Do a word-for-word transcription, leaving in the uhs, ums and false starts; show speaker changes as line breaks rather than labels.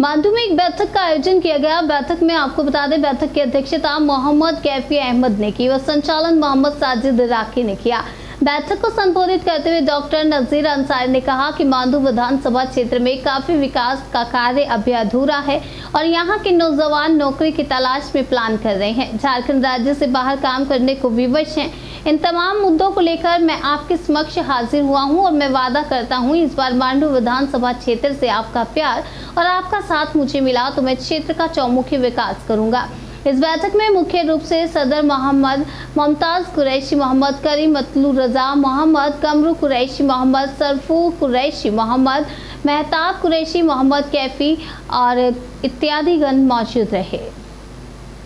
मांडू में एक बैठक का आयोजन किया गया। बैठक में आपको बता दें, बैठक की अध्यक्षता मोहम्मद कैफी अहमद ने की व संचालन मोहम्मद साजिद राकी ने किया। बैठक को संबोधित करते हुए डॉक्टर नजीर अंसारी ने कहा कि मांडू विधानसभा क्षेत्र में काफी विकास का कार्य अभी अधूरा है और यहां के नौजवान नौकरी की तलाश में प्लान कर रहे हैं। झारखंड राज्य से बाहर काम करने को विवश हैं। इन तमाम मुद्दों को लेकर मैं आपके समक्ष हाजिर हुआ हूं और मैं वादा करता हूं इस बार मांडू विधानसभा क्षेत्र से आपका प्यार और आपका साथ मुझे मिला तो मैं क्षेत्र का चौमुखी विकास करूंगा। इस बैठक में मुख्य रूप से सदर मोहम्मद मुमताज कुरैशी, मोहम्मद करीम मतलू रजा, मोहम्मद कमरू कुरैशी, मोहम्मद सरफू कुरैशी, मोहम्मद मेहताब कुरैशी, मोहम्मद कैफी और इत्यादि गण मौजूद रहे।